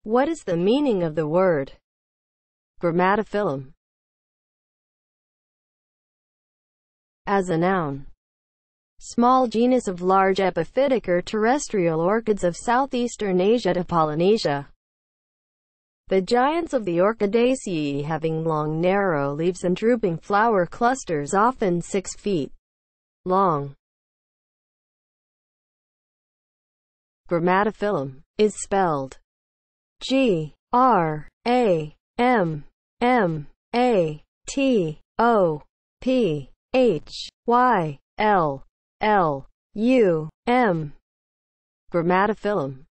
What is the meaning of the word grammatophyllum as a noun? Small genus of large epiphytic or terrestrial orchids of southeastern Asia to Polynesia. The giants of the Orchidaceae, having long narrow leaves and drooping flower clusters often 6 feet long. Grammatophyllum is spelled Grammatophyllum. Grammatophyllum